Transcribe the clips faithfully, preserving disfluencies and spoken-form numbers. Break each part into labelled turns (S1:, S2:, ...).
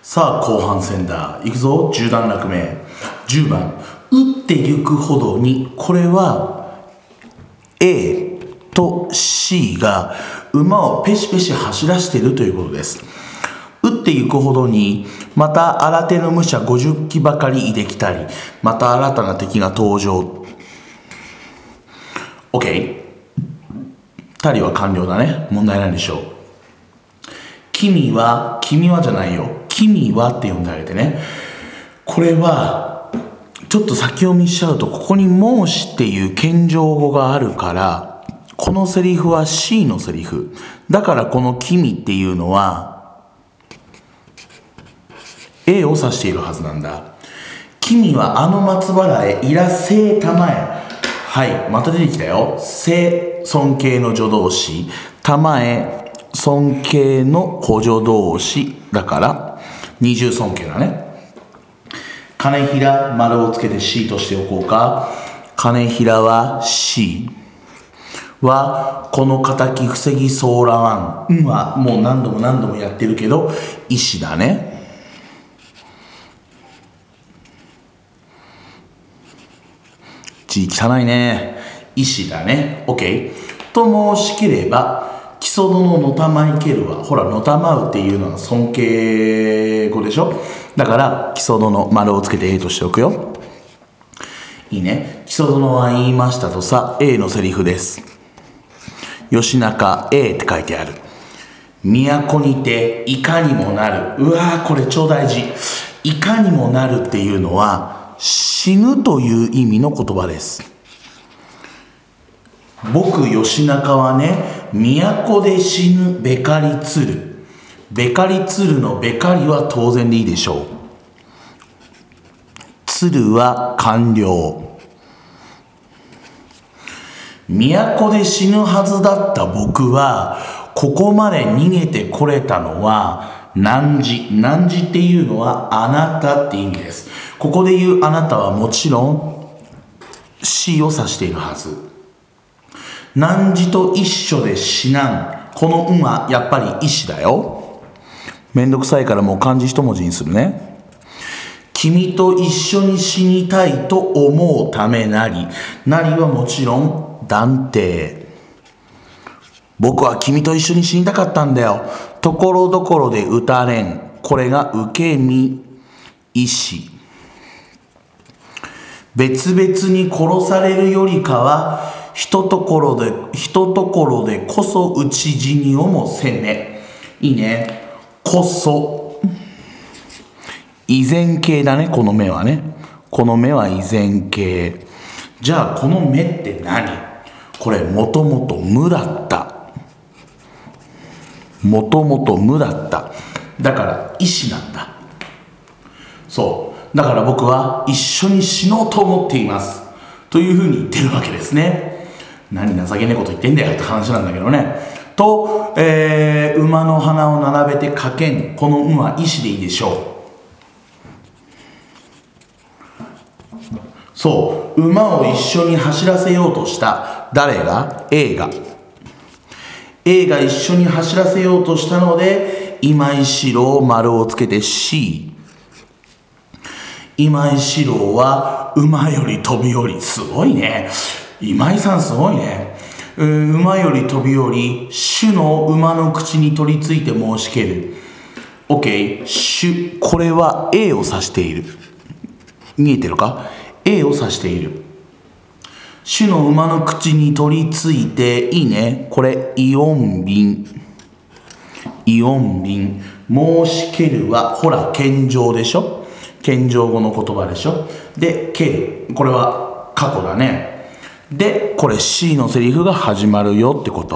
S1: さあ後半戦だ。いくぞ。じゅう段落目じゅうばん、打ってゆくほどに。これは A と C が馬をペシペシ走らせているということです。打ってゆくほどに、また新手の武者ごじゅっきばかりいできたり、また新たな敵が登場。 OK。 たりは完了だね。問題ないでしょう。君は、君はじゃないよ。君はって呼んであげてね。これはちょっと先読みしちゃうと、ここに申しっていう謙譲語があるから、このセリフは C のセリフだから、この君っていうのは A を指しているはずなんだ。君はあの松原へいらせたまえ。はい、また出てきたよ。せ、尊敬の助動詞、たまえ、尊敬の補助動詞だから二重尊敬だね。金平、丸をつけて C としておこうか。金平は C は、この敵防ぎソーラワンはもう何度も何度もやってるけど、石だね。字汚いね。石だね。 OK と申しければ、木曽殿のたまいけるは、ほらのたまうっていうのは尊敬語でしょ。だから木曽殿、丸をつけて A としておくよ。いいね。木曽殿は言いましたとさ、 A のセリフです。義仲 A って書いてある。都にていかにもなる。うわー、これ超大事。いかにもなるっていうのは死ぬという意味の言葉です。僕義仲はね、都で死ぬべかりつる。べかりつるのべかりは当然でいいでしょう。つるは完了。都で死ぬはずだった僕は、ここまで逃げてこれたのは汝。汝っていうのはあなたって意味です。ここで言うあなたはもちろん C を指しているはず。汝と一緒で死なん。この「ん」はやっぱり石だよ。めんどくさいからもう漢字一文字にするね。君と一緒に死にたいと思うためなり。なりはもちろん断定。僕は君と一緒に死にたかったんだよ。ところどころで打たれん。これが受け身意志。別々に殺されるよりかは、ひとところで、ひとところでこそ討ち死にをもせめ。いいね。こそ。依然形だね、この目はね。この目は依然形。じゃあ、この目って何？これ、もともと無だった。もともと無だった。だから、意志なんだ。そう。だから僕は一緒に死のうと思っています。というふうに言ってるわけですね。何情けねえこと言ってんだよって話なんだけどね。と、えー、馬の鼻を並べて書けん。この「ん」は意志でいいでしょう。そう。馬を一緒に走らせようとした。誰が？ A が。A が一緒に走らせようとしたので、今井四郎丸をつけて C。今井四郎は馬より飛び降り。すごいね。今井さんすごいね。馬より飛び降り、主の馬の口に取り付いて申しける。OK。主。これは A を指している。見えてるか？ A を指している。主の馬の口に取り付いて、いいね。これ、イオン便。イオン便。申しけるは、ほら、謙譲でしょ。謙譲語の言葉でしょ。で、ける。これは過去だね。で、これ C のセリフが始まるよってこと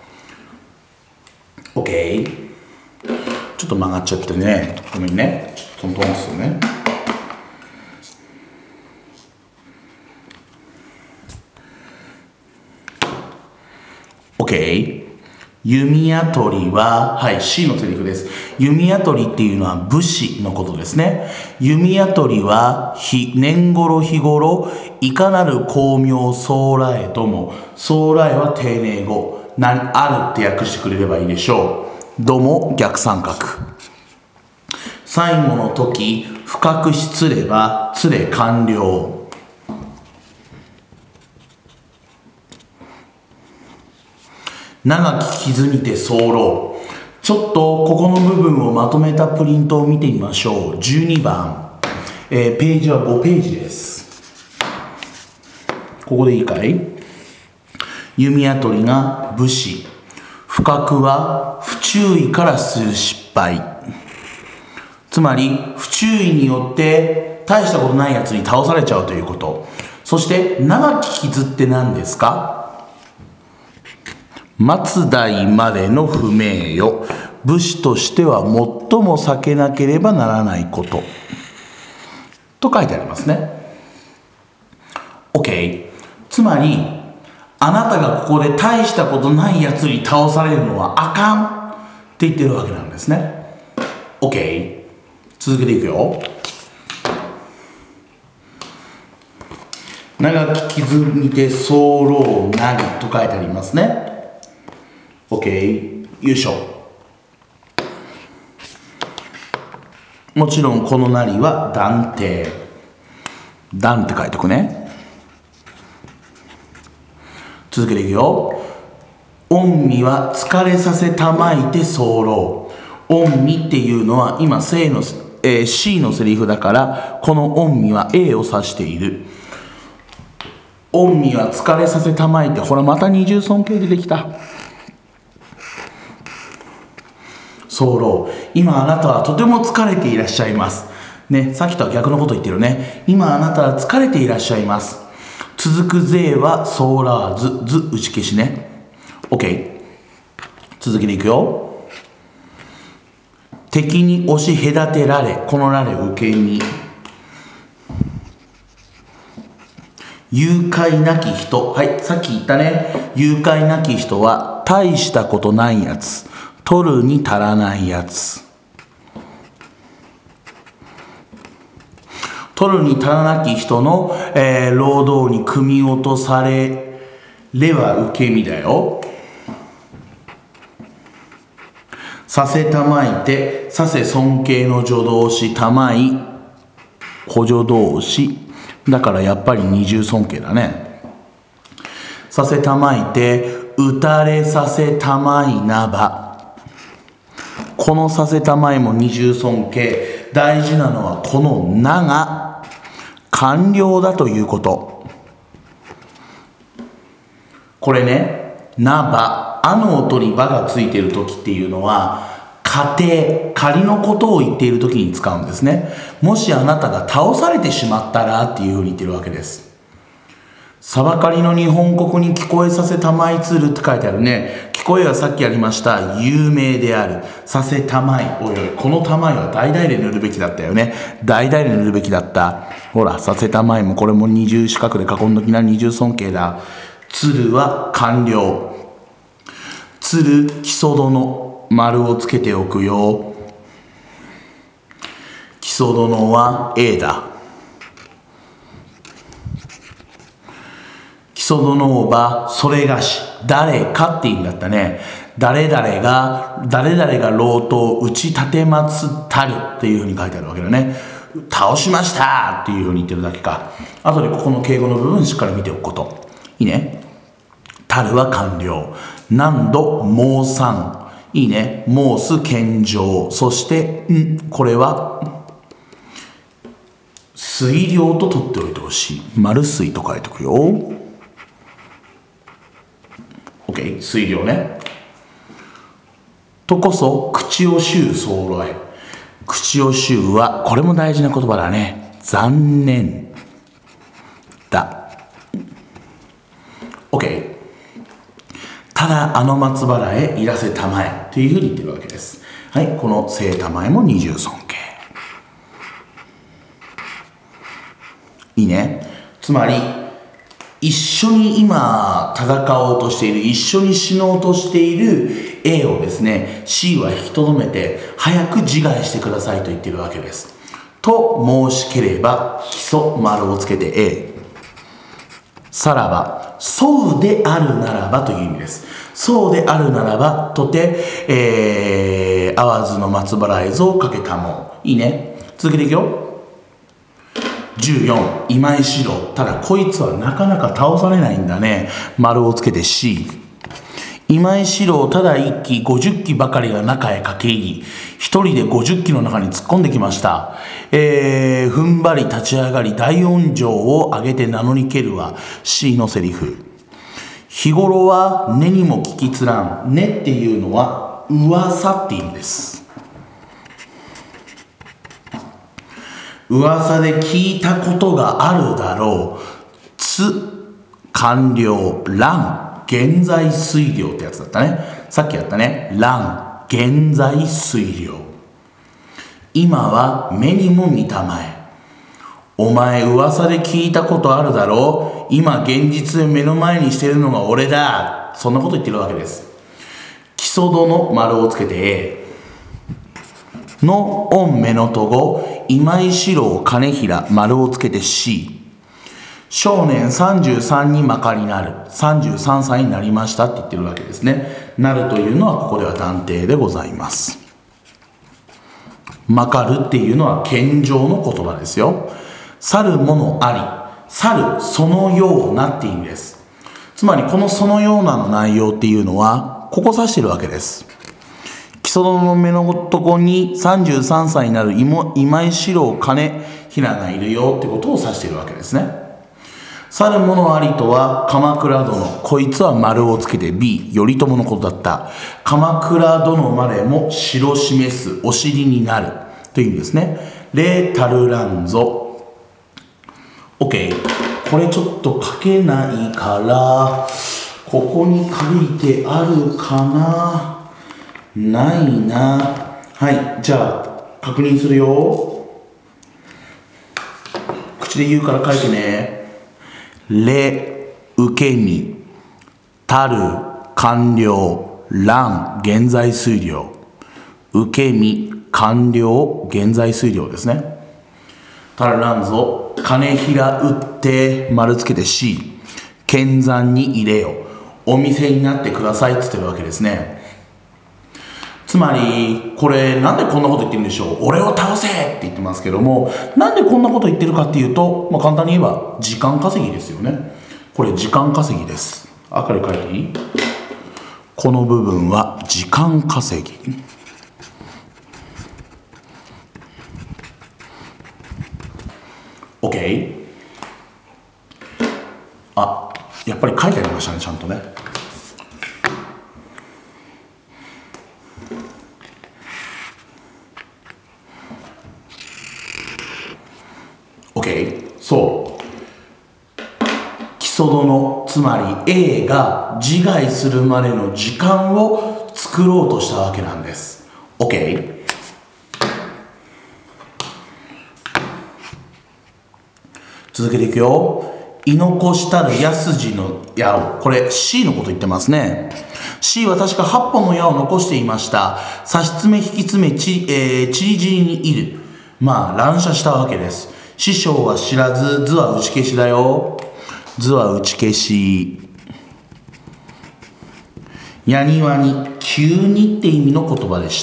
S1: 。OK。ちょっと曲がっちゃってね。ごめんね。ちょっとトントンするね。OK。弓矢取りは、はい、C のセリフです。弓矢取りっていうのは武士のことですね。弓矢取りは、日、年頃日頃、いかなる巧妙総来とも、総来は丁寧語、なあるって訳してくれればいいでしょう。ども逆三角。さ最後の時、深くしつれば、つれ完了。長き傷にて候。ちょっとここの部分をまとめたプリントを見てみましょう。じゅうにばん、えー、ページはごページです。ここでいいかい？弓矢取りが武士、不覚は不注意からする失敗。つまり不注意によって大したことないやつに倒されちゃうということ。そして長き傷って何ですか？末代までの不名誉、武士としては最も避けなければならないことと書いてありますね。 OK。 つまりあなたがここで大したことないやつに倒されるのはあかんって言ってるわけなんですね。 OK。 続けていくよ。長き傷にて候なりと書いてありますね。 OK。 よいしょ。もちろんこのなりは断定。断って書いておくね。続けていくよ。御身は疲れさせたまいて候。御身っていうのは今 C の、えー、C のセリフだから、この御身は A を指している。御身は疲れさせたまいて、ほらまた二重尊敬出てきた。候。今あなたはとても疲れていらっしゃいます。ね、さっきとは逆のこと言ってるね。今あなたは疲れていらっしゃいます。続く税はソーラーズ、図打ち消しね。OK。続けていくよ。敵に押し隔てられ、このられ受け身。誘拐なき人。はい、さっき言ったね。誘拐なき人は大したことないやつ。取るに足らないやつ。取るに足らなき人の、えー、労働に組み落とされれば受け身だよ。させたまいて、させ尊敬の助動詞、たまい補助動詞だからやっぱり二重尊敬だね。させたまいて、打たれさせたまいなば。このさせたまいも二重尊敬。大事なのはこのなが完了だということ。これね、なば、あの音にばがついている時っていうのは仮定、仮のことを言っている時に使うんですね。もしあなたが倒されてしまったらっていうふうに言ってるわけです。さばかりの日本国に聞こえさせたまいつるって書いてあるね。聞こえはさっきやりました有名である。させたまい。おいおい、このたまいは大々で塗るべきだったよね。大々で塗るべきだった。ほら、させたまいもこれも二重四角で囲んどきな。二重尊敬だ。つるは完了。つる基礎殿、丸をつけておくよ。基礎殿は A だ。基礎殿ばそれがし、誰かって意味だったね。誰々が誰々が老頭打ち立てまつったるっていうふうに書いてあるわけだね。倒しましたっていうふうに言ってるだけか。あとでここの敬語の部分しっかり見ておくこと。いいね。たるは完了。何度申さん。いいね。申す謙譲。そしてん、これは水量と取っておいてほしい。丸水と書いておくよ。OK、水量ね。とこそ口を臭候え。口を臭はこれも大事な言葉だね。残念だ。 OK。 ただあの松原へいらせたまえというふうに言ってるわけです。はい、このせいたまえも二重尊敬。いいね。つまり一緒に今戦おうとしている、一緒に死のうとしている A をですね、 C は引きとどめて早く自害してくださいと言っているわけです。と申しければ基礎丸をつけて A。 さらば、そうであるならばという意味です。そうであるならばとて、えー、 淡路の松原絵図をかけたもん。いいね。続けていくよ。じゅうよん、今井四郎。ただこいつはなかなか倒されないんだね。丸をつけて C。今井四郎ただ一騎ごじゅっきばかりが中へ駆け入り、一人でごじゅっきの中に突っ込んできました。えー、踏ん張り立ち上がり大音情を上げて名乗り蹴るは C のセリフ。日頃は根にも聞きつらん。根っていうのは噂っていう意味です。噂で聞いたことがあるだろう。つ、完了、乱、現在推量ってやつだったね。さっきやったね。乱、現在推量。今は目にも見たまえ。お前噂で聞いたことあるだろう。今現実で目の前にしてるのが俺だ。そんなこと言ってるわけです。木曽殿丸をつけて A。の御目のとご、今井四郎金平丸をつけて C。少年さんじゅうさんにまかりなる。さんじゅうさんさいになりましたって言ってるわけですね。なるというのはここでは断定でございます。まかるっていうのは謙譲の言葉ですよ。去るものあり。去るそのようなっていう意味です。つまりこのそのようなの内容っていうのはここ指してるわけです。木曽殿の目のとこにさんじゅうさんさいになる今井四郎金平がいるよってことを指しているわけですね。去る者ありとは鎌倉殿。こいつは丸をつけて B。頼朝のことだった。鎌倉殿までも城示すお尻になるという意味ですね。礼たるらんぞ。OK。これちょっと書けないからここに書いてあるかな。ないな。はい、じゃあ確認するよ。口で言うから書いてね。れ、受け身、たる、完了、乱、現在推量。受け身、完了、現在推量ですね。たるらんぞ、金平打って丸つけて C。剣山に入れよ。お店になってくださいって言ってるわけですね。つまりこれなんでこんなこと言ってるんでしょう。俺を倒せって言ってますけども、なんでこんなこと言ってるかっていうと、まあ、簡単に言えば時間稼ぎですよね。これ時間稼ぎです。赤で書いていい？この部分は時間稼ぎ。OK。 あ、やっぱり書いてありましたね、ちゃんとね。OK。 そう木曽殿、つまり A が自害するまでの時間を作ろうとしたわけなんです。 OK。 続けていくよ。居残したる安次の矢を、これ C のこと言ってますね。 C は確かはっぽんの矢を残していました。差し詰め引き詰めち、えー、ちりぢりにいる。まあ乱射したわけです。師匠は知らず、図は打ち消しだよ。図は打ち消し。やにわに、急にって意味の言葉でした。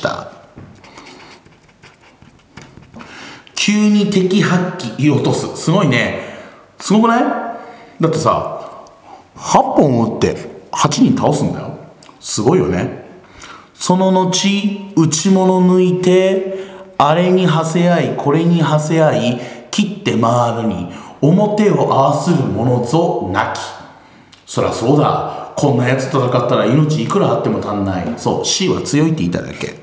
S1: 急に敵発揮落とす。すごいね。すごくない？だってさ、はっぽん撃ってはちにん倒すんだよ。すごいよね。その後、打ち物抜いて、あれにはせ合い、これにはせ合い、切って回るに、表を合わする者ぞなき。そりゃそうだ。こんなやつと戦ったら命いくらあっても足んない。そう、C は強いって言いたいだけ。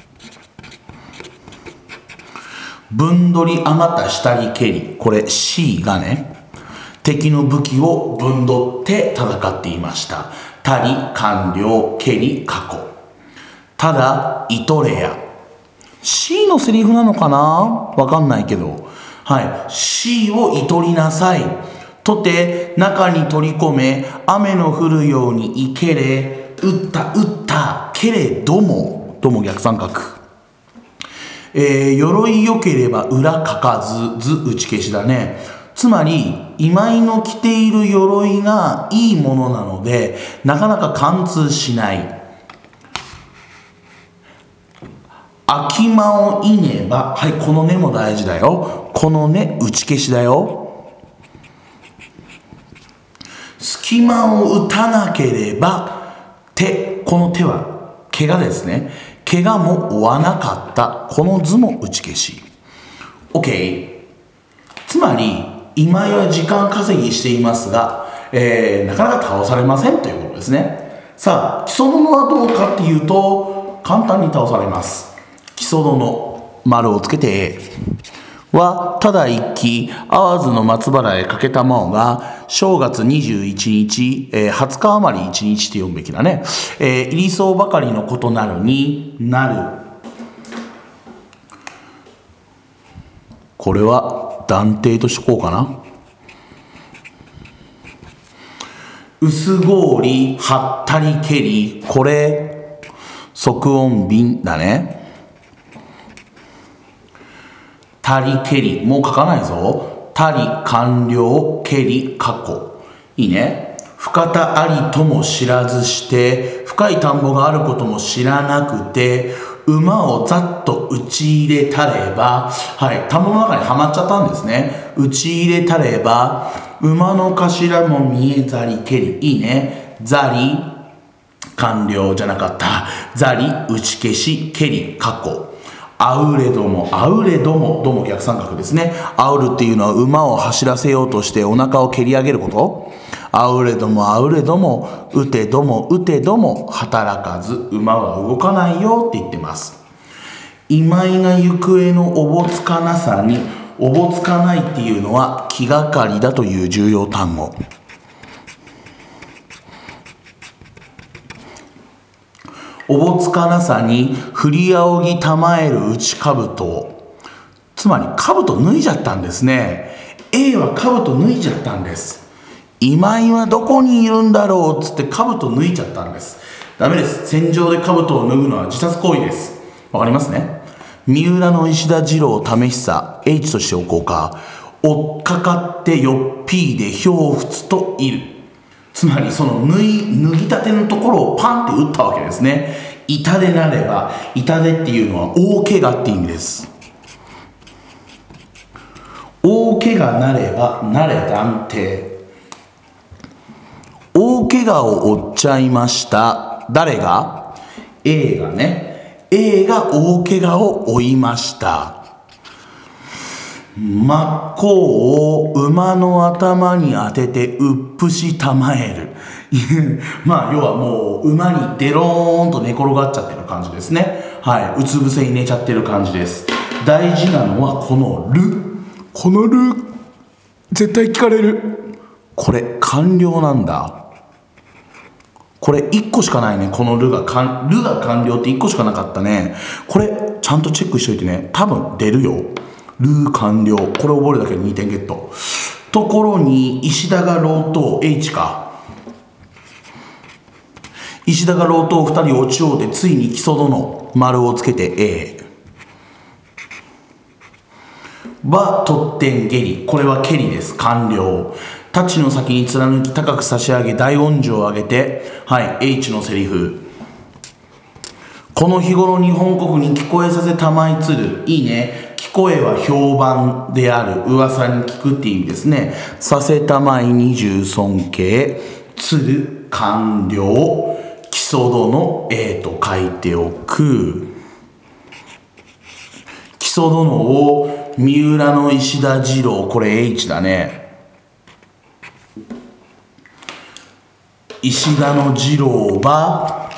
S1: 分取り余った下に蹴り。これ C がね、敵の武器を分取って戦っていました。たり、完了、蹴り、過去。ただ、いとれや。C のセリフなのかな？わかんないけど。はい。C をいとりなさい。とて、中に取り込め、雨の降るように生けれ、打った、打った、けれども、ども逆三角。えー、鎧よければ裏かかず、ず打ち消しだね。つまり今井の着ている鎧がいいものなのでなかなか貫通しない。 空き間をいねば、はい、このねも大事だよ。このね、打ち消しだよ。隙間を打たなければ、手、この手は、怪我ですね。怪我も負わなかった。この図も打ち消し。OK。つまり、今井は時間稼ぎしていますが、えー、なかなか倒されませんということですね。さあ、基礎殿はどうかっていうと、簡単に倒されます。基礎殿、丸をつけて A は、ただ一騎、淡路の松原へかけたまおが、正月にじゅういちにち、えー、はつか余りいちにちって読むべきだね。えー、入りそうばかりのことなるになる。これは断定としとこうかな。薄氷、はったりけり、これ、即音便だね。たりけり、もう書かないぞ。たり、完了、けり、過去。いいね。深田ありとも知らずして、深い田んぼがあることも知らなくて、馬をざっと打ち入れたれば、はい、田んぼの中にはまっちゃったんですね。打ち入れたれば、馬の頭も見えざりけり。いいね。ざり、完了じゃなかった。ざり、打ち消し、けり、過去。あうれども、あうれども、ども逆三角ですね。あうるっていうのは馬を走らせようとしてお腹を蹴り上げること。あうれども、あうれども、うてども、うてども、働かず、馬は動かないよって言ってます。今井が行方のおぼつかなさに、おぼつかないっていうのは気がかりだという重要単語。おぼつかなさに振り仰ぎたまえる内兜を、つまり兜脱いじゃったんですね。 A は兜脱いじゃったんです。今井はどこにいるんだろうっつって兜脱いじゃったんです。ダメです。戦場で兜を脱ぐのは自殺行為です。わかりますね。三浦の石田次郎為久 H としておこうか。追っかかってよっぴーでひょうふつといる。つまりその脱い脱ぎたてのところをパンって打ったわけですね。痛手なれば、痛手っていうのは大怪我って意味です。大怪我なればなれ断定。大怪我を負っちゃいました。誰が？ A がね。A が大怪我を負いました。真っ向を馬の頭に当ててうっぷしたまえる。まあ要はもう馬にデローンと寝転がっちゃってる感じですね。はい、うつ伏せに寝ちゃってる感じです。大事なのはこのる。このる絶対聞かれる。これ完了なんだ。これいっこしかないね。このるがかるが完了っていっこしかなかったね。これちゃんとチェックしといてね。多分出るよ。る完了。これ覚えるだけでにてんゲット。ところに石田が老頭 H か。石田が老頭ふたり落ちようでついに基礎殿丸をつけて A は取ってん下痢。これは蹴りです。完了。太刀の先に貫き高く差し上げ大音情を上げて、はい H のセリフ。この日頃日本国に聞こえさせたまいつる。いいね。聞こえは評判である。噂に聞くっていう意味ですね。させたまい二重尊敬。つる完了。基礎度の A と書いておく。基礎殿を三浦の石田次郎、これ H だね。石田の次郎は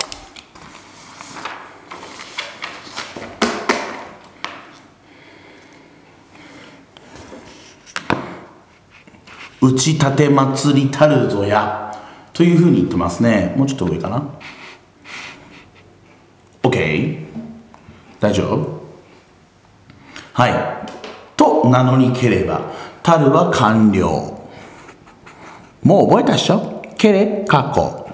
S1: 打ち立て祭りたるぞやというふうに言ってますね。もうちょっと上かな。 OK 大丈夫。はいと名乗りければたるは完了。もう覚えたでしょ。けれ過去。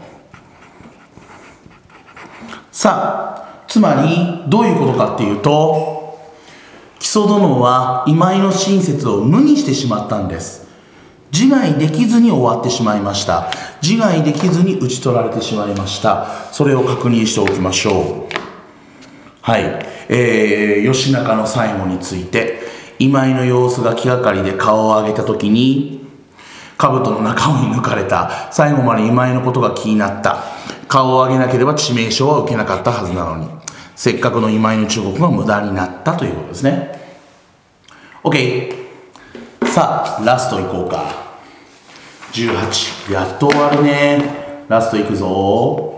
S1: さあつまりどういうことかっていうと、木曽殿は今井の親切を無にしてしまったんです。自害できずに終わってしまいました。自害できずに討ち取られてしまいました。それを確認しておきましょう。 はい、えー、義仲の最後について、今井の様子が気がかりで顔を上げた時に、兜の中を抜かれた。最後まで今井のことが気になった。顔を上げなければ致命傷は受けなかったはずなのに、せっかくの今井の忠告が無駄になったということですね。 OK、 さあラストいこうか。じゅうはち、やっと終わるね。ラストいくぞ。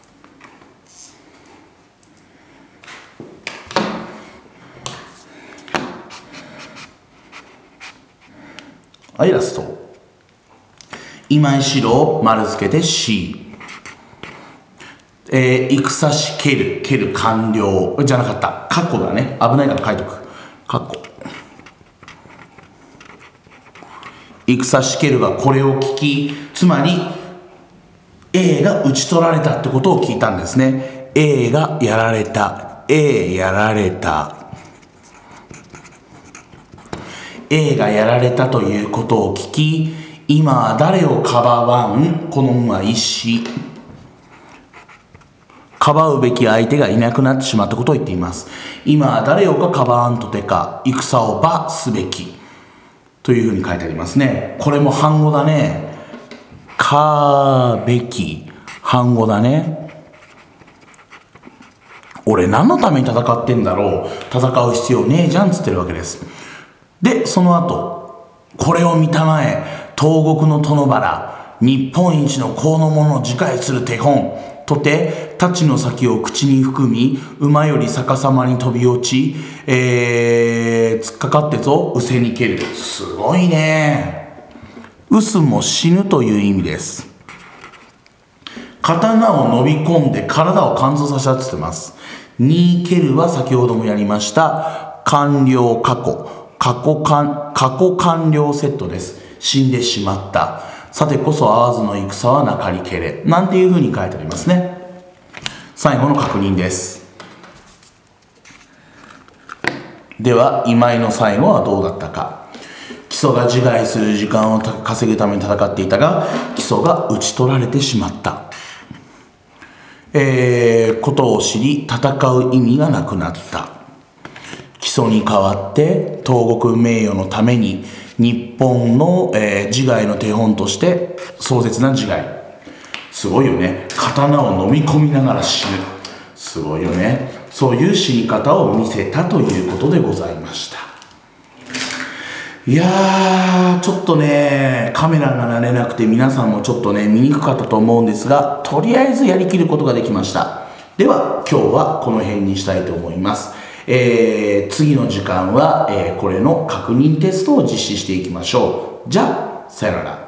S1: はい、ラスト。今井四郎丸つけて C、えー、戦し蹴る、蹴る完了じゃなかった。カッコだね。危ないから書いとく。カッコ。戦し蹴るがこれを聞き、つまり A が討ち取られたってことを聞いたんですね。A がやられた。A やられた。A がやられたということを聞き、今は誰をかばわん、この運は一死。かばうべき相手がいなくなってしまったことを言っています。今は誰をかかばわんとてか、戦をばすべき。というふうに書いてありますね。これも反語だね。かべき。反語だね。俺何のために戦ってんだろう。戦う必要ねえじゃんっつってるわけです。で、その後、これを見たまえ、東国の殿原、日本一の功の者を自害する手本、とて、太刀の先を口に含み、馬より逆さまに飛び落ち、えー、突っかかってぞ、うせに蹴る。すごいね。うすも死ぬという意味です。刀を伸び込んで体を貫通させたって言ってます。に蹴るは先ほどもやりました。完了過去。過去完、過去完了セットです。死んでしまった。さてこそ会わずの戦はなかりけれ。なんていうふうに書いてありますね。最後の確認です。では、今井の最後はどうだったか。木曽が自害する時間を稼ぐために戦っていたが、木曽が討ち取られてしまった。えー、ことを知り、戦う意味がなくなった。木曽に代わって東国名誉のために日本の、えー、自害の手本として壮絶な自害。すごいよね。刀を飲み込みながら死ぬ。すごいよね。そういう死に方を見せたということでございました。いやー、ちょっとね、カメラが慣れなくて皆さんもちょっとね、見にくかったと思うんですが、とりあえずやりきることができました。では、今日はこの辺にしたいと思います。えー、次の時間は、えー、これの確認テストを実施していきましょう。じゃあ、さよなら。